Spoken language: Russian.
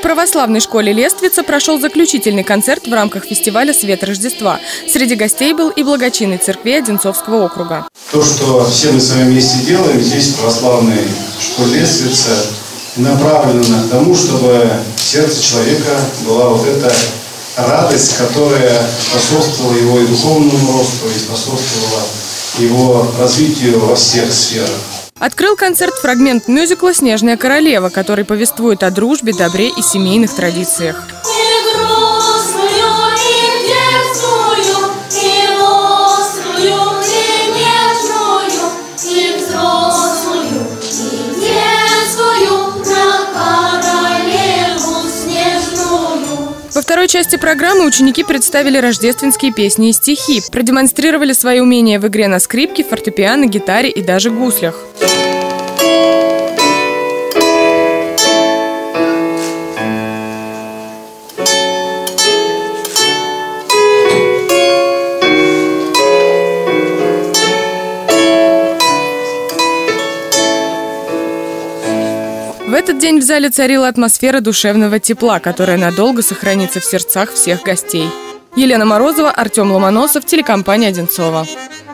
православной школе Лествица прошел заключительный концерт в рамках фестиваля «Свет Рождества». Среди гостей был и благочинный церкви Одинцовского округа. То, что все мы с вами вместе делаем здесь, в православной школе Лествица, направлено к тому, чтобы в сердце человека была вот эта радость, которая способствовала его и духовному росту, и способствовала его развитию во всех сферах. Открыл концерт фрагмент мюзикла «Снежная королева», который повествует о дружбе, добре и семейных традициях. Во второй части программы ученики представили рождественские песни и стихи, продемонстрировали свои умения в игре на скрипке, фортепиано, гитаре и даже гуслях. В этот день в зале царила атмосфера душевного тепла, которая надолго сохранится в сердцах всех гостей. Елена Морозова, Артем Ломоносов, телекомпания «Одинцово».